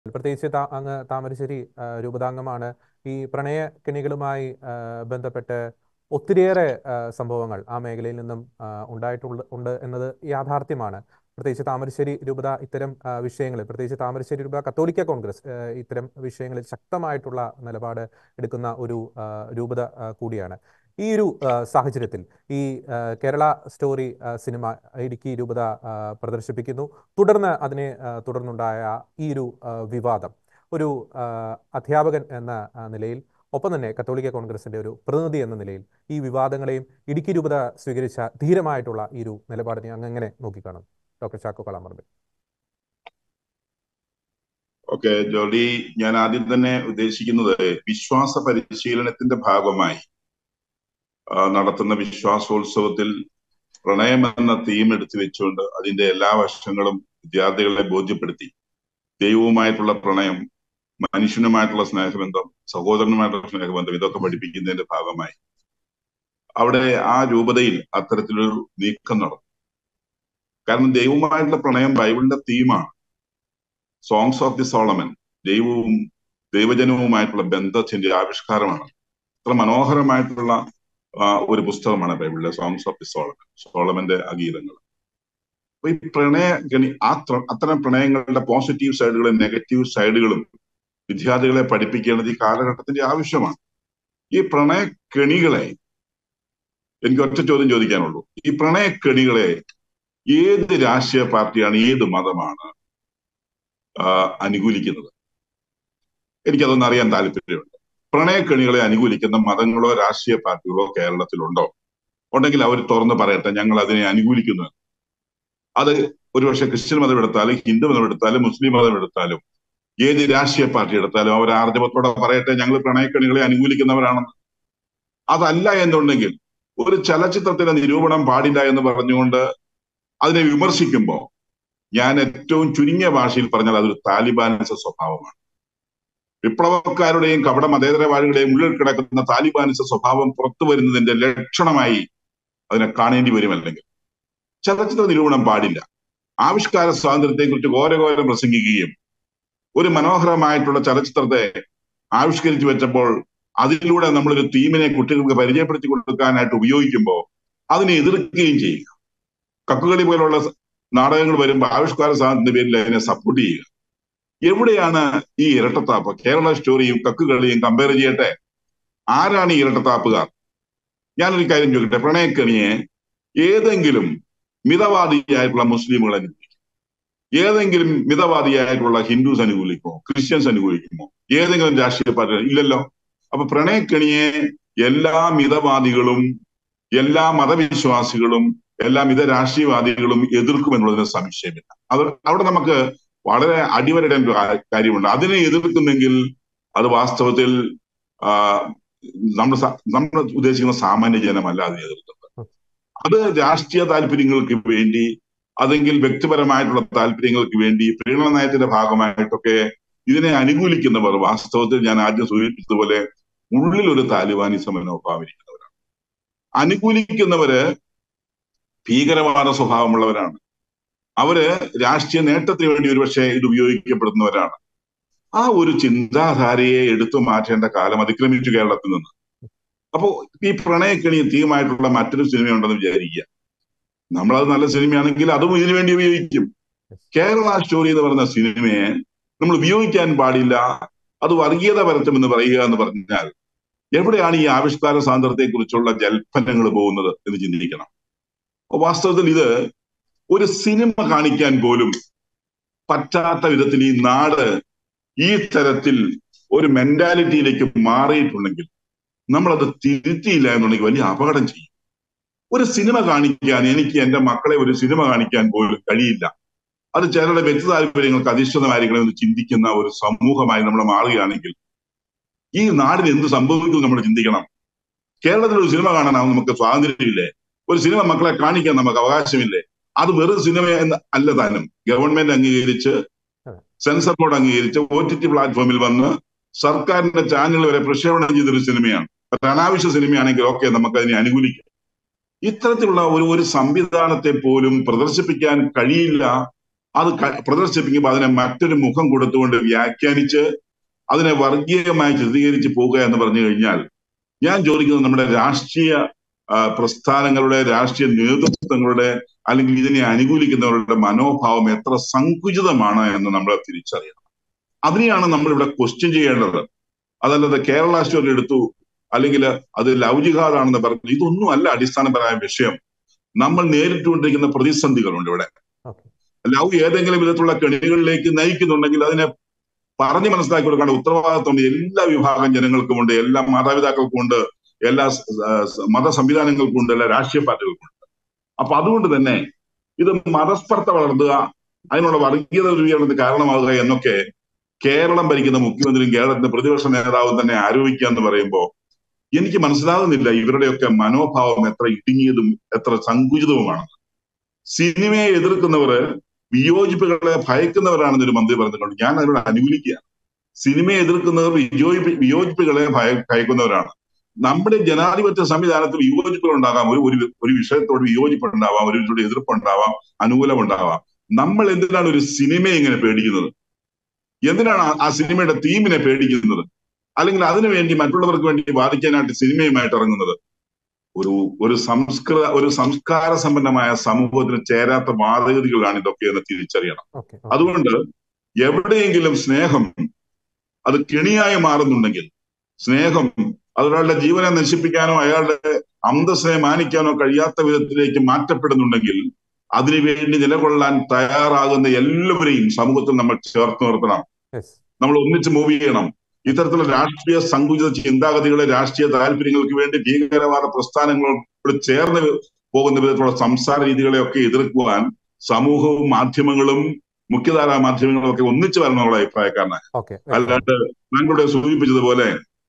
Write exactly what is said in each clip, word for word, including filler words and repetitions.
പ്രത്യേകിച്ച് താ അങ്ങ് താമരശ്ശേരി ആ, രൂപതാംഗമാണ്. ഈ പ്രണയക്കെണികളുമായി ആ, ബന്ധപ്പെട്ട് ഒത്തിരിയേറെ ആ, സംഭവങ്ങൾ ആ മേഖലയിൽ നിന്നും ആ, ഉണ്ടായിട്ടുള്ള ഉണ്ട് എന്നത് യാഥാർത്ഥ്യമാണ്. പ്രത്യേകിച്ച് താമരശ്ശേരി രൂപത ഇത്തരം ആ, വിഷയങ്ങളിൽ, പ്രത്യേകിച്ച് താമരശ്ശേരി രൂപത കത്തോലിക്ക കോൺഗ്രസ് ആ, ഇത്തരം വിഷയങ്ങളിൽ ശക്തമായിട്ടുള്ള നിലപാട് എടുക്കുന്ന ഒരു ആ, രൂപത ആ, കൂടിയാണ്. ഈ ഒരു ആ, സാഹചര്യത്തിൽ ഈ ആ, കേരള സ്റ്റോറി ആ, സിനിമ ഇടുക്കി രൂപത ആ, പ്രദർശിപ്പിക്കുന്നു. തുടർന്ന് അതിനെ ആ, തുടർന്നുണ്ടായ ഈ ഒരു ആ, വിവാദം ഒരു ആ, അധ്യാപകൻ എന്ന ആ, നിലയിൽ, ഒപ്പം തന്നെ കത്തോലിക്ക കോൺഗ്രസിന്റെ ഒരു പ്രതിനിധി എന്ന നിലയിൽ ഈ വിവാദങ്ങളെയും ഇടുക്കി രൂപത സ്വീകരിച്ച ധീരമായിട്ടുള്ള ഈ ഒരു നിലപാടിനെ അങ്ങ് എങ്ങനെ നോക്കിക്കാണും, ഡോക്ടർ ചാക്കോ കളാമറമ്പ്? ഓക്കെ ജോലി, ഞാൻ ആദ്യം തന്നെ ഉദ്ദേശിക്കുന്നത് വിശ്വാസ പരിശീലനത്തിന്റെ ഭാഗമായി ആ, നടത്തുന്ന വിശ്വാസോത്സവത്തിൽ പ്രണയം എന്ന തീം എടുത്തു വെച്ചുകൊണ്ട് അതിന്റെ എല്ലാ വശങ്ങളും വിദ്യാർത്ഥികളെ ബോധ്യപ്പെടുത്തി ദൈവവുമായിട്ടുള്ള പ്രണയം, മനുഷ്യനുമായിട്ടുള്ള സ്നേഹബന്ധം, സഹോദരനുമായിട്ടുള്ള സ്നേഹബന്ധം, ഇതൊക്കെ പഠിപ്പിക്കുന്നതിന്റെ ഭാഗമായി അവിടെ ആ രൂപതയിൽ അത്തരത്തിലൊരു നീക്കം നടന്നു. കാരണം ദൈവവുമായിട്ടുള്ള പ്രണയം ബൈബിളിന്റെ തീമാണ്. സോങ്സ് ഓഫ് ദി സോളമൻ ദൈവവും ദൈവജനവുമായിട്ടുള്ള ബന്ധത്തിന്റെ ആവിഷ്കാരമാണ്. അത്ര മനോഹരമായിട്ടുള്ള ആ, ഒരു പുസ്തകമാണ് ബൈബിളിലെ സോങ്സ് ഓഫ് ദി സോളമൻ, സോളമന്റെ അഗീതങ്ങൾ. അപ്പൊ ഈ പ്രണയ ഗണി ആ ത്ര- അത്തരം പ്രണയങ്ങളുടെ പോസിറ്റീവ് സൈഡുകളും നെഗറ്റീവ് സൈഡുകളും വിദ്യാർത്ഥികളെ പഠിപ്പിക്കേണ്ടത് ഈ കാലഘട്ടത്തിന്റെ ആവശ്യമാണ്. ഈ പ്രണയ കെണികളെ, എനിക്ക് ഒറ്റ ചോദ്യം ചോദിക്കാനുള്ളൂ, ഈ പ്രണയ കെണികളെ ഏത് രാഷ്ട്രീയ പാർട്ടിയാണ്, ഏത് മതമാണ് ആ, അനുകൂലിക്കുന്നത്? എനിക്കതൊന്നും അറിയാൻ താല്പര്യമുണ്ട്. പ്രണയക്കെണികളെ അനുകൂലിക്കുന്ന മതങ്ങളോ രാഷ്ട്രീയ പാർട്ടികളോ കേരളത്തിലുണ്ടോ? ഉണ്ടെങ്കിൽ അവർ തുറന്ന് പറയട്ടെ, ഞങ്ങൾ അതിനെ അനുകൂലിക്കുന്നു. അത് ഒരുപക്ഷെ ക്രിസ്ത്യൻ മതം എടുത്താലും ഹിന്ദു മതം എടുത്താലും മുസ്ലിം മതം എടുത്താലും ഏത് രാഷ്ട്രീയ പാർട്ടി എടുത്താലും അവർ ആർജവത്തോടെ പറയട്ടെ, ഞങ്ങൾ പ്രണയക്കെണികളെ അനുകൂലിക്കുന്നവരാണെന്ന്. അതല്ല എന്നുണ്ടെങ്കിൽ ഒരു ചലച്ചിത്രത്തിന്റെ നിരൂപണം പാടില്ല എന്ന് പറഞ്ഞുകൊണ്ട് അതിനെ വിമർശിക്കുമ്പോൾ ഞാൻ ഏറ്റവും ചുരുങ്ങിയ ഭാഷയിൽ പറഞ്ഞാൽ അതൊരു താലിബാനിസ സ്വഭാവമാണ്. വിപ്ലവക്കാരുടെയും കപട മതേതരവാദികളുടെയും ഉള്ളിൽ കിടക്കുന്ന താലിബാനിസ സ്വഭാവം പുറത്തു വരുന്നതിന്റെ ലക്ഷണമായി അതിനെ കാണേണ്ടി വരും. അല്ലെങ്കിൽ ചലച്ചിത്ര നിരൂപണം പാടില്ല. ആവിഷ്കാര സ്വാതന്ത്ര്യത്തെ കുറിച്ച് ഘോരഘോരം പ്രസംഗിക്കുകയും ഒരു മനോഹരമായിട്ടുള്ള ചലച്ചിത്രത്തെ ആവിഷ്കരിച്ചു വെച്ചപ്പോൾ അതിലൂടെ നമ്മളൊരു തീമിനെ കുട്ടികൾക്ക് പരിചയപ്പെടുത്തി കൊടുക്കാനായിട്ട് ഉപയോഗിക്കുമ്പോൾ അതിനെ എതിർക്കുകയും ചെയ്യുക. കക്കുകളി പോലുള്ള നാടകങ്ങൾ വരുമ്പോൾ ആവിഷ്കാര സ്വാതന്ത്ര്യത്തിന്റെ പേരിൽ അതിനെ സപ്പോർട്ട് ചെയ്യുക. എവിടെയാണ് ഈ ഇരട്ടത്താപ്പ്? കേരള സ്റ്റോറിയും കക്കുകളിയും കമ്പയർ ചെയ്യട്ടെ. ആരാണ് ഈ ഇരട്ടത്താപ്പുകാർ? ഞാനൊരു കാര്യം ചോദിക്കട്ടെ, പ്രണയക്കണിയെ ഏതെങ്കിലും മിതവാദിയായിട്ടുള്ള മുസ്ലിമുകൾ അനുകൂലിക്കും? ഏതെങ്കിലും മിതവാദിയായിട്ടുള്ള ഹിന്ദുസ് അനുകൂലിക്കുമോ? ക്രിസ്ത്യൻസ് അനുകൂലിക്കുമോ? ഏതെങ്കിലും രാഷ്ട്രീയ പാർട്ടി? ഇല്ലല്ലോ. അപ്പൊ പ്രണയക്കണിയെ എല്ലാ മിതവാദികളും എല്ലാ മതവിശ്വാസികളും എല്ലാ മിത രാഷ്ട്രീയവാദികളും എതിർക്കുമെന്നുള്ളതിന് സംശയമില്ല. അത് അവിടെ നമുക്ക് വളരെ അടിവരയിടേണ്ട ഒരു കാര്യമുണ്ട്. അതിനെ എതിർക്കുന്നെങ്കിൽ അത് വാസ്തവത്തിൽ ആ നമ്മൾ നമ്മൾ ഉദ്ദേശിക്കുന്ന സാമാന്യ ജനമല്ല അതിനെ എതിർക്കുന്നത്. അത് രാഷ്ട്രീയ താല്പര്യങ്ങൾക്ക് വേണ്ടി, അതെങ്കിൽ വ്യക്തിപരമായിട്ടുള്ള താല്പര്യങ്ങൾക്ക് വേണ്ടി, പ്രീണന നയത്തിന്റെ ഭാഗമായിട്ടൊക്കെ ഇതിനെ അനുകൂലിക്കുന്നവർ വാസ്തവത്തിൽ ഞാൻ ആദ്യം സൂചിപ്പിച്ചതുപോലെ ഉള്ളിൽ ഒരു താലിബാനിസ മനോഭാവം ഇരിക്കുന്നവരാണ്. അനുകൂലിക്കുന്നവര് ഭീകരവാദ സ്വഭാവമുള്ളവരാണ്. അവര് രാഷ്ട്രീയ നേട്ടത്തിന് വേണ്ടി ഒരുപക്ഷെ ഇത് ഉപയോഗിക്കപ്പെടുന്നവരാണ്. ആ ഒരു ചിന്താധാരയെ എടുത്തു മാറ്റേണ്ട കാലം അതിക്രമിച്ചു കേരളത്തിൽ നിന്ന്. അപ്പോ ഈ പ്രണയക്കെണി തീമായിട്ടുള്ള മറ്റൊരു സിനിമയുണ്ടെന്ന് വിചാരിക്കുക. നമ്മളത് നല്ല സിനിമയാണെങ്കിൽ അതും ഇതിനു വേണ്ടി ഉപയോഗിക്കും. കേരള സ്റ്റോറി എന്ന് പറയുന്ന സിനിമയെ നമ്മൾ ഉപയോഗിക്കാൻ പാടില്ല, അത് വർഗീയത പരത്തുമെന്ന് പറയുക എന്ന് പറഞ്ഞാൽ എവിടെയാണ് ഈ ആവിഷ്കാര സ്വാതന്ത്ര്യത്തെ കുറിച്ചുള്ള ജൽപ്പനങ്ങൾ പോകുന്നത് എന്ന് ചിന്തിക്കണം. വാസ്തവത്തിൽ ഇത് ഒരു സിനിമ കാണിക്കാൻ പോലും പറ്റാത്ത വിധത്തിൽ ഈ നാട് ഈ തരത്തിൽ ഒരു മെന്റാലിറ്റിയിലേക്ക് മാറിയിട്ടുണ്ടെങ്കിൽ നമ്മളത് തിരുത്തിയില്ല എന്നുണ്ടെങ്കിൽ വലിയ അപകടം ചെയ്യും. ഒരു സിനിമ കാണിക്കാൻ എനിക്ക് എന്റെ മക്കളെ ഒരു സിനിമ കാണിക്കാൻ പോലും കഴിയില്ല. അത് ചിലരുടെ വ്യക്തി താല്പര്യങ്ങൾക്ക് അധിഷ്ഠിതമായിരിക്കണമെന്ന് ചിന്തിക്കുന്ന ഒരു സമൂഹമായി നമ്മൾ മാറുകയാണെങ്കിൽ ഈ നാടിന് എന്ത് സംഭവിക്കും നമ്മൾ ചിന്തിക്കണം. കേരളത്തിൽ ഒരു സിനിമ കാണാൻ നമുക്ക് സ്വാതന്ത്ര്യമില്ലേ? ഒരു സിനിമ മക്കളെ കാണിക്കാൻ നമുക്ക് അവകാശമില്ലേ? അത് വെറും സിനിമ എന്ന് അല്ല താനും. ഗവൺമെന്റ് അംഗീകരിച്ച്, സെൻസർ ബോർഡ് അംഗീകരിച്ച്, ഒ ടി ടി പ്ലാറ്റ്ഫോമിൽ വന്ന് സർക്കാരിന്റെ ചാനൽ വരെ പ്രക്ഷേപണം ചെയ്തൊരു സിനിമയാണ്. അത് അനാവശ്യ സിനിമയാണെങ്കിൽ ഓക്കെ, നമുക്ക് അതിനെ അനുകൂലിക്കാം. ഇത്തരത്തിലുള്ള ഒരു ഒരു സംവിധാനത്തെ പോലും പ്രദർശിപ്പിക്കാൻ കഴിയില്ല അത് പ്രദർശിപ്പിക്കുമ്പോൾ അതിനെ മറ്റൊരു മുഖം കൊടുത്തുകൊണ്ട് വ്യാഖ്യാനിച്ച് അതിനെ വർഗീയമായി ചിത്രീകരിച്ച് പോകുക എന്ന് പറഞ്ഞു കഴിഞ്ഞാൽ ഞാൻ ചോദിക്കുന്നത് നമ്മുടെ രാഷ്ട്രീയ പ്രസ്ഥാനങ്ങളുടെ രാഷ്ട്രീയ നേതൃത്വങ്ങളുടെ അല്ലെങ്കിൽ ഇതിനെ അനുകൂലിക്കുന്നവരുടെ മനോഭാവം എത്ര സങ്കുചിതമാണ് എന്ന് നമ്മൾ തിരിച്ചറിയണം. അതിനെയാണ് നമ്മൾ ഇവിടെ ക്വസ്റ്റ്യൻ ചെയ്യേണ്ടത്. അതല്ലാതെ കേരള സ്റ്റോറി എടുത്തു അല്ലെങ്കിൽ അത് ലവ് ജിഹാദാണെന്ന് പറഞ്ഞു, ഇതൊന്നും അല്ല അടിസ്ഥാനപരമായ വിഷയം. നമ്മൾ നേരിട്ടുകൊണ്ടിരിക്കുന്ന പ്രതിസന്ധികളുണ്ട് ഇവിടെ. ലവ് ഏതെങ്കിലും വിധത്തിലുള്ള കെണികളിലേക്ക് നയിക്കുന്നുണ്ടെങ്കിൽ അതിനെ പറഞ്ഞു മനസ്സിലാക്കി കൊടുക്കേണ്ട ഉത്തരവാദിത്വം എല്ലാ വിഭാഗം ജനങ്ങൾക്കുമുണ്ട്, എല്ലാ മാതാപിതാക്കൾക്കുമുണ്ട്, എല്ലാ മത സംവിധാനങ്ങൾക്കുമുണ്ട്, എല്ലാ രാഷ്ട്രീയ പാർട്ടികൾക്കുമുണ്ട്. അപ്പൊ അതുകൊണ്ട് തന്നെ ഇത് മതസ്പർദ്ധ വളർത്തുക, അതിനുള്ള വർഗീയത രൂപീകരണത്തിന് കാരണമാകുക എന്നൊക്കെ കേരളം ഭരിക്കുന്ന മുഖ്യമന്ത്രിയും കേരളത്തിന്റെ പ്രതിപക്ഷ നേതാവും തന്നെ ആരോപിക്കുക എന്ന് പറയുമ്പോൾ എനിക്ക് മനസ്സിലാകുന്നില്ല ഇവരുടെയൊക്കെ മനോഭാവം എത്ര ഇടുങ്ങിയതും എത്ര സങ്കുചിതവുമാണ്. സിനിമയെ എതിർക്കുന്നവർ വിയോജിപ്പുകളെ ഭയക്കുന്നവരാണെന്നൊരു മന്ത്രി പറഞ്ഞിട്ടുണ്ട്. ഞാൻ അതിനോട് അനുകൂലിക്കുകയാണ്. സിനിമയെ എതിർക്കുന്നവർ വിയോജിപ്പ് വിയോജിപ്പുകളെ ഭയ ഭയക്കുന്നവരാണ്. നമ്മുടെ ജനാധിപത്യ സംവിധാനത്തിൽ വിയോജിപ്പുകൾ ഉണ്ടാകാം. ഒരു ഒരു വിഷയത്തോട് വിയോജിപ്പ് ഉണ്ടാവാം, ഒരു വിഷയത്തോട് എതിർപ്പുണ്ടാവാം, അനുകൂലമുണ്ടാവാം. നമ്മൾ എന്തിനാണ് ഒരു സിനിമയെ ഇങ്ങനെ പേടിക്കുന്നത്? എന്തിനാണ് ആ സിനിമയുടെ തീമിനെ പേടിക്കുന്നത്? അല്ലെങ്കിൽ അതിനുവേണ്ടി മറ്റുള്ളവർക്ക് വേണ്ടി വാദിക്കാനായിട്ട് സിനിമയുമായിട്ട് ഇറങ്ങുന്നത്? ഒരു ഒരു സംസ്കൃത ഒരു സംസ്കാര സമ്പന്നമായ സമൂഹത്തിന് ചേരാത്ത വാദഗതികളാണ് ഇതൊക്കെ എന്ന് തിരിച്ചറിയണം. അതുകൊണ്ട് എവിടെയെങ്കിലും സ്നേഹം അത് കെണിയായി മാറുന്നുണ്ടെങ്കിൽ, സ്നേഹം അതൊരാളുടെ ജീവനെ നശിപ്പിക്കാനോ അയാളുടെ അന്തസ്സിനെ മാനിക്കാനോ കഴിയാത്ത വിധത്തിലേക്ക് മാറ്റപ്പെടുന്നുണ്ടെങ്കിൽ അതിനുവേണ്ടി നിലകൊള്ളാൻ തയ്യാറാകുന്ന എല്ലാവരെയും സമൂഹത്തിൽ നമ്മൾ ചേർത്ത് നിർത്തണം. നമ്മൾ ഒന്നിച്ച് മൂവ് ചെയ്യണം. ഇത്തരത്തിലുള്ള രാഷ്ട്രീയ സങ്കുചിത ചിന്താഗതികളെ രാഷ്ട്രീയ താല്പര്യങ്ങൾക്ക് വേണ്ടി ഭീകരവാദ പ്രസ്ഥാനങ്ങളോട് ചേർന്ന് പോകുന്ന വിധത്തിലുള്ള സംസാര രീതികളെയൊക്കെ എതിർക്കുവാൻ സമൂഹവും മാധ്യമങ്ങളും മുഖ്യധാരാ മാധ്യമങ്ങളും ഒക്കെ ഒന്നിച്ചു വരണമെന്നുള്ള അഭിപ്രായക്കാരനാണ്. അല്ലാണ്ട് താങ്കളുടെ സൂചിപ്പിച്ചതുപോലെ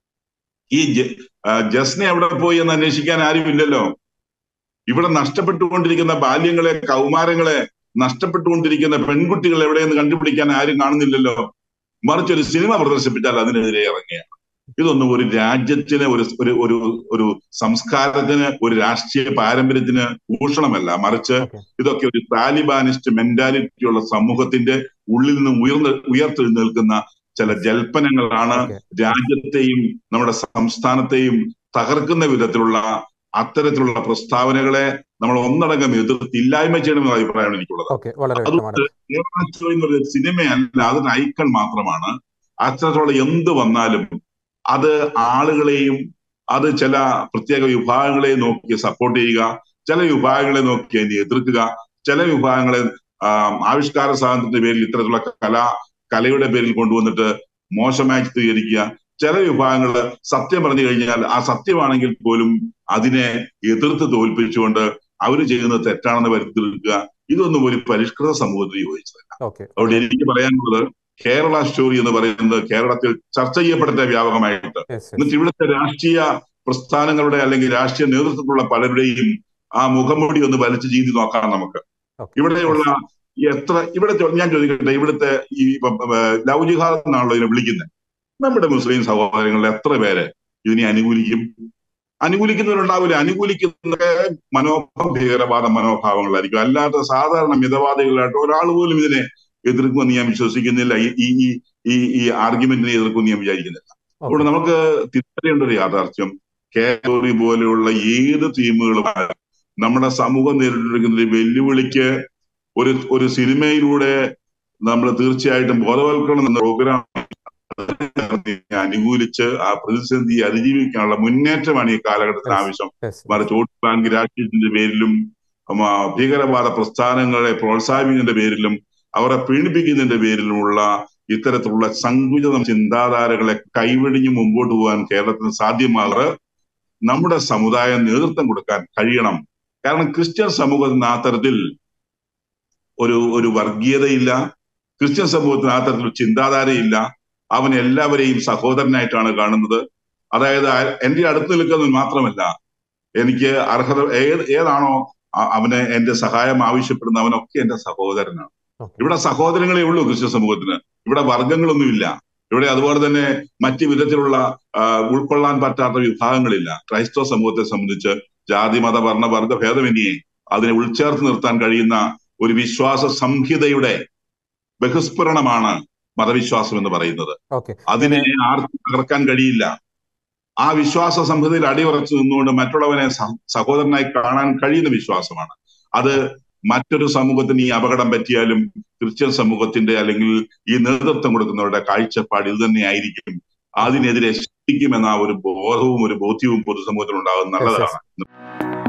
ഈ ജസ്നെ എവിടെ പോയി എന്ന് അന്വേഷിക്കാൻ ആരും ഇല്ലല്ലോ. ഇവിടെ നഷ്ടപ്പെട്ടുകൊണ്ടിരിക്കുന്ന ബാല്യങ്ങളെ, കൗമാരങ്ങളെ, നഷ്ടപ്പെട്ടുകൊണ്ടിരിക്കുന്ന പെൺകുട്ടികൾ എവിടെയെന്ന് കണ്ടുപിടിക്കാൻ ആരും കാണുന്നില്ലല്ലോ. മറിച്ച് ഒരു സിനിമ പ്രദർശിപ്പിച്ചാൽ അതിനെതിരെ ഇറങ്ങിയാണ്. ഇതൊന്നും ഒരു രാജ്യത്തിന്, ഒരു ഒരു ഒരു സംസ്കാരത്തിന്, ഒരു രാഷ്ട്രീയ പാരമ്പര്യത്തിന് ഭൂഷണമല്ല. മറിച്ച് ഇതൊക്കെ ഒരു താലിബാനിസ്റ്റ് മെന്റാലിറ്റി ഉള്ള സമൂഹത്തിന്റെ ഉള്ളിൽ നിന്ന് ഉയർന്ന് ഉയർത്തെഴുന്നേൽക്കുന്ന ചില ജൽപ്പനങ്ങളാണ് രാജ്യത്തെയും നമ്മുടെ സംസ്ഥാനത്തെയും തകർക്കുന്ന വിധത്തിലുള്ള അത്തരത്തിലുള്ള പ്രസ്താവനകളെ നമ്മൾ ഒന്നടങ്കം എതിർത്ത് ഇല്ലായ്മ ചെയ്യണമെന്ന അഭിപ്രായമാണ് എനിക്കുള്ളത്. അതുകൊണ്ട് കേരള സ്റ്റോറി എന്ന് പറയുന്നത് സിനിമയല്ല, അതൊരു ഐക്കൺ മാത്രമാണ്. അത്തരത്തിലുള്ള എന്ത് വന്നാലും അത് ആളുകളെയും അത് ചില പ്രത്യേക വിഭാഗങ്ങളെ നോക്കി സപ്പോർട്ട് ചെയ്യുക, ചില വിഭാഗങ്ങളെ നോക്കി അതിനെ എതിർക്കുക, ചില വിഭാഗങ്ങളെ ആവിഷ്കാര സ്വാതന്ത്ര്യത്തിന്റെ പേരിൽ ഇത്തരത്തിലുള്ള കല കലയുടെ പേരിൽ കൊണ്ടുവന്നിട്ട് മോശമായി ചിത്രീകരിക്കുക, ചില വിഭാഗങ്ങൾ സത്യം പറഞ്ഞു കഴിഞ്ഞാൽ ആ സത്യമാണെങ്കിൽ പോലും അതിനെ എതിർത്ത് തോൽപ്പിച്ചുകൊണ്ട് അവർ ചെയ്യുന്നത് തെറ്റാണെന്ന് വരുത്തി തീർക്കുക. ഇതൊന്നും ഒരു പരിഷ്കൃത സമൂഹത്തിൽ യോജിച്ചതല്ല. അതുകൊണ്ട് എനിക്ക് പറയാനുള്ളത്, കേരള സ്റ്റോറി എന്ന് പറയുന്നത് കേരളത്തിൽ ചർച്ച ചെയ്യപ്പെടട്ടെ വ്യാപകമായിട്ട്. എന്നിട്ട് ഇവിടുത്തെ രാഷ്ട്രീയ പ്രസ്ഥാനങ്ങളുടെ അല്ലെങ്കിൽ രാഷ്ട്രീയ നേതൃത്വത്തിലുള്ള പലരുടെയും ആ മുഖംമൂടി ഒന്ന് വലിച്ചു ചീന്തി നോക്കാം നമുക്ക്. ഇവിടെയുള്ള എത്ര ഇവിടെ ഞാൻ ചോദിക്കട്ടെ, ഇവിടുത്തെ ഈ ലവ് ജിഹാദ് എന്നാണല്ലോ ഇതിനെ വിളിക്കുന്നത്. നമ്മുടെ മുസ്ലിം സഹോദരങ്ങളിൽ എത്ര പേര് ഇതിനെ അനുകൂലിക്കും? അനുകൂലിക്കുന്നവരുണ്ടാവില്ല. അനുകൂലിക്കുന്ന മനോഭാവം ഭീകരവാദ മനോഭാവങ്ങളായിരിക്കും. അല്ലാതെ സാധാരണ മിതവാദികളായിട്ട് ഒരാൾ പോലും ഇതിനെ എതിർക്കുമെന്ന് ഞാൻ വിശ്വസിക്കുന്നില്ല. ഈ ഈ ഈ ഈ ആർഗ്യുമെന്റിനെ എതിർക്കുമെന്ന് ഞാൻ വിചാരിക്കുന്നില്ല. അതുകൊണ്ട് നമുക്ക് തിരിച്ചറിയേണ്ട ഒരു യാഥാർത്ഥ്യം, കേരള പോലെയുള്ള ഏത് തീമുകളുമായും നമ്മുടെ സമൂഹം നേരിട്ടിരിക്കുന്ന ഒരു വെല്ലുവിളിക്ക് ഒരു ഒരു സിനിമയിലൂടെ നമ്മൾ തീർച്ചയായിട്ടും ബോധവൽക്കരണം എന്ന പ്രോഗ്രാം അനുകൂലിച്ച് ആ പ്രതിസന്ധിയെ അതിജീവിക്കാനുള്ള മുന്നേറ്റമാണ് ഈ കാലഘട്ടത്തിന് ആവശ്യം. മറിച്ച് വോട്ട് ബാങ്ക് രാഷ്ട്രീയത്തിന്റെ പേരിലും ഭീകരവാദ പ്രസ്ഥാനങ്ങളെ പ്രോത്സാഹിപ്പിക്കുന്നതിന്റെ പേരിലും അവരെ പീഡിപ്പിക്കുന്നതിന്റെ പേരിലുമുള്ള ഇത്തരത്തിലുള്ള സങ്കുചിത ചിന്താധാരകളെ കൈവെടിഞ്ഞ് മുമ്പോട്ട് പോകാൻ കേരളത്തിന് സാധ്യമാകാറ് നമ്മുടെ സമുദായം നേതൃത്വം കൊടുക്കാൻ കഴിയണം. കാരണം ക്രിസ്ത്യൻ സമൂഹത്തിന് ആ തരത്തിൽ ഒരു ഒരു വർഗീയതയില്ല, ക്രിസ്ത്യൻ സമൂഹത്തിന് ആ തരത്തിലൊരു ചിന്താധാരയില്ല. അവൻ എല്ലാവരെയും സഹോദരനായിട്ടാണ് കാണുന്നത്. അതായത് എന്റെ അടുത്ത് നിൽക്കുന്നത് മാത്രമല്ല, എനിക്ക് അർഹത ഏത് ഏതാണോ അവന് എന്റെ സഹായം ആവശ്യപ്പെടുന്ന അവനൊക്കെ എന്റെ സഹോദരനാണ്. ഇവിടെ സഹോദരങ്ങളെ ഉള്ളൂ ക്രിസ്ത്യൻ സമൂഹത്തിന്. ഇവിടെ വർഗങ്ങളൊന്നുമില്ല. ഇവിടെ അതുപോലെ തന്നെ മറ്റു വിധത്തിലുള്ള ഉൾക്കൊള്ളാൻ പറ്റാത്ത വിഭാഗങ്ങളില്ല. ക്രൈസ്തവ സമൂഹത്തെ സംബന്ധിച്ച് ജാതി മത വർണ്ണ വർഗ ഭേദമന്യേ അതിനെ ഉൾച്ചേർത്ത് നിർത്താൻ കഴിയുന്ന ഒരു വിശ്വാസ സംഹിതയുടെ ബഹിസ്ഫുരണമാണ് മതവിശ്വാസം എന്ന് പറയുന്നത്. ഓക്കെ, അതിനെ ആർക്കും തകർക്കാൻ കഴിയില്ല. ആ വിശ്വാസ സംഹിതയിൽ അടിയുറച്ചു നിന്നുകൊണ്ട് മറ്റുള്ളവനെ സഹോദരനായി കാണാൻ കഴിയുന്ന വിശ്വാസമാണ് അത്. മറ്റൊരു സമൂഹത്തിന് ഈ അപകടം പറ്റിയാലും ക്രിസ്ത്യൻ സമൂഹത്തിന്റെ അല്ലെങ്കിൽ ഈ നേതൃത്വം കൊടുക്കുന്നവരുടെ കാഴ്ചപ്പാട് ഇത് തന്നെയായിരിക്കും. അതിനെതിരെ ശിക്ഷിക്കുമെന്ന ഒരു ബോധവും ഒരു ബോധ്യവും പൊതുസമൂഹത്തിൽ ഉണ്ടാകുന്നത് നല്ലതാണ്.